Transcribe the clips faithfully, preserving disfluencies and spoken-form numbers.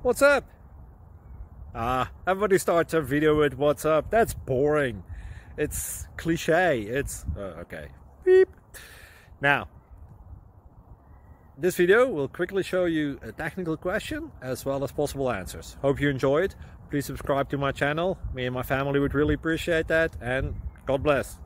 What's up? Ah, everybody starts a video with what's up. That's boring. It's cliche. It's uh, okay. Beep. Now, this video will quickly show you a technical question as well as possible answers. Hope you enjoy it. Please subscribe to my channel. Me and my family would really appreciate that, and God bless.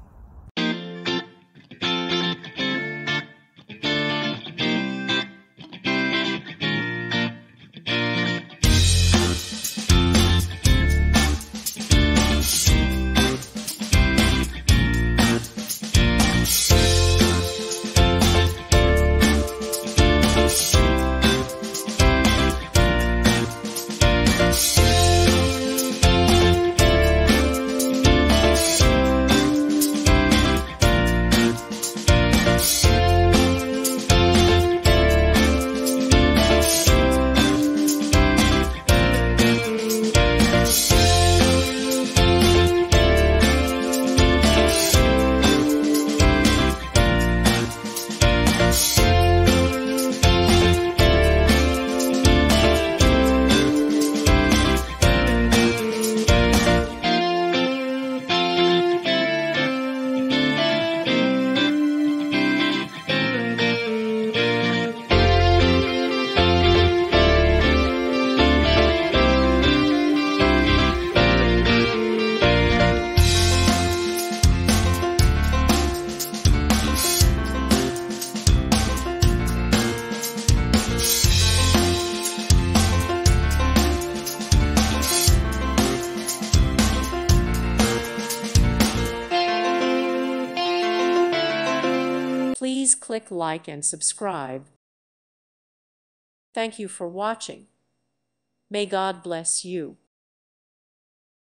Please click like and subscribe. Thank you for watching. May God bless you.